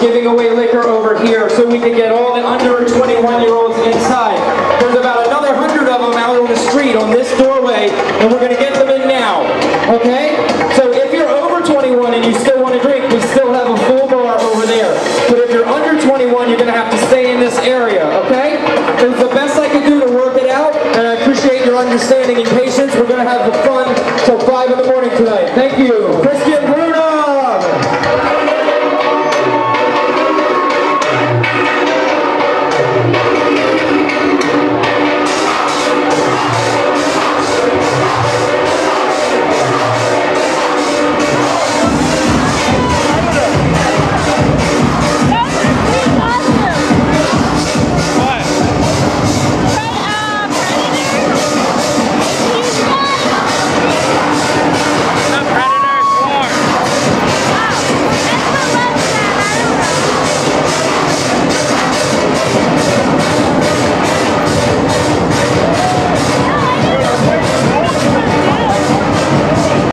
giving away liquor over here so we can get all the under 21-year-olds inside. There's about another 100 of them out on the street on this doorway, and we're going to get them in now, okay? So if you're over 21 and you still want to drink, we still have a full bar over there. But if you're under 21, you're going to have to stay in this area, okay? It was the best I could do to work it out, and I appreciate your understanding and patience. We're going to have the fun till 5 in the morning.